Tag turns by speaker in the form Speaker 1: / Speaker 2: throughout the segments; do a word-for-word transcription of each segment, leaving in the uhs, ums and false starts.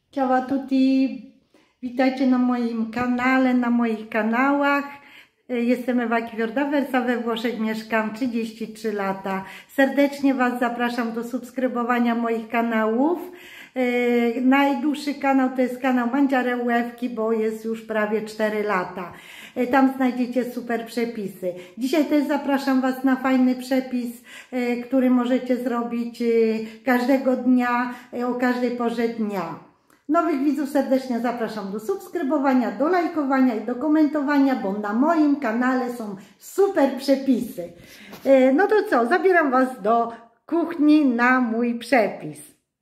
Speaker 1: Ciao a tutti, witajcie na moim kanale, na moich kanałach. Jestem Ewa Kwiorda-Wersa, we Włoszech mieszkam trzydzieści trzy lata. Serdecznie Was zapraszam do subskrybowania moich kanałów. Najdłuższy kanał to jest kanał Mangiare Łewki, bo jest już prawie cztery lata. Tam znajdziecie super przepisy. Dzisiaj też zapraszam Was na fajny przepis, który możecie zrobić każdego dnia, o każdej porze dnia. Nowych widzów serdecznie zapraszam do subskrybowania, do lajkowania i do komentowania, bo na moim kanale są super przepisy. No to co, zabieram Was do kuchni na mój przepis.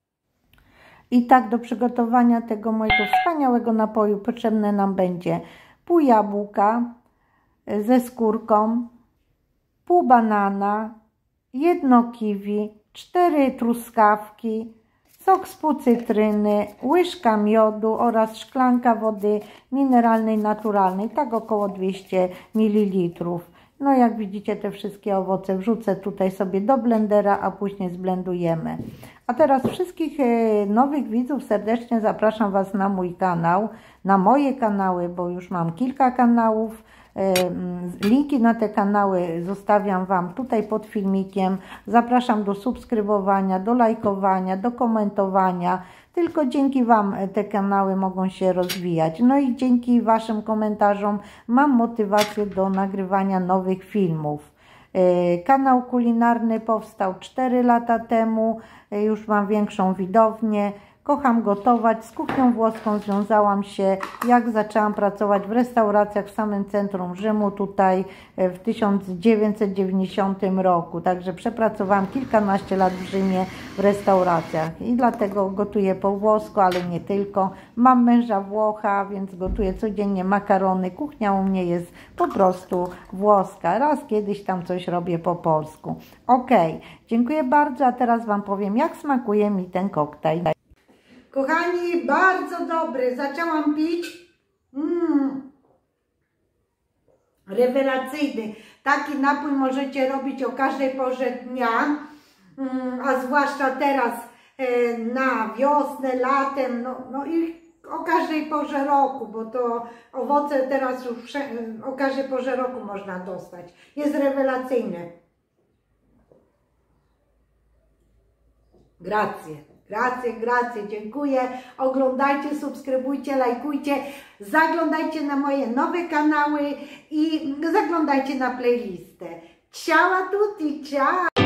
Speaker 1: I tak do przygotowania tego mojego wspaniałego napoju potrzebne nam będzie pół jabłka ze skórką, pół banana, jedno kiwi, cztery truskawki, sok z pół cytryny, łyżka miodu oraz szklanka wody mineralnej, naturalnej, tak około dwieście mililitrów. No jak widzicie, te wszystkie owoce wrzucę tutaj sobie do blendera, a później zblendujemy. A teraz wszystkich nowych widzów serdecznie zapraszam Was na mój kanał, na moje kanały, bo już mam kilka kanałów. Linki na te kanały zostawiam Wam tutaj pod filmikiem. Zapraszam do subskrybowania, do lajkowania, do komentowania. Tylko dzięki Wam te kanały mogą się rozwijać. No i dzięki Waszym komentarzom mam motywację do nagrywania nowych filmów. Kanał kulinarny powstał cztery lata temu. Już mam większą widownię. Kocham gotować. Z kuchnią włoską związałam się, jak zaczęłam pracować w restauracjach w samym centrum Rzymu, tutaj w tysiąc dziewięćset dziewięćdziesiątym roku. Także przepracowałam kilkanaście lat w Rzymie w restauracjach i dlatego gotuję po włosku, ale nie tylko. Mam męża Włocha, więc gotuję codziennie makarony. Kuchnia u mnie jest po prostu włoska. Raz kiedyś tam coś robię po polsku. Ok, dziękuję bardzo, a teraz Wam powiem, jak smakuje mi ten koktajl. Kochani, bardzo dobry. Zaczęłam pić. Mm. Rewelacyjny. Taki napój możecie robić o każdej porze dnia, mm, a zwłaszcza teraz e, na wiosnę, latem, no, no i o każdej porze roku, bo to owoce teraz już o każdej porze roku można dostać. Jest rewelacyjny. Grazie. Grazie, grazie, dziękuję. Oglądajcie, subskrybujcie, lajkujcie, zaglądajcie na moje nowe kanały i zaglądajcie na playlistę. Ciao a tutti, ciao!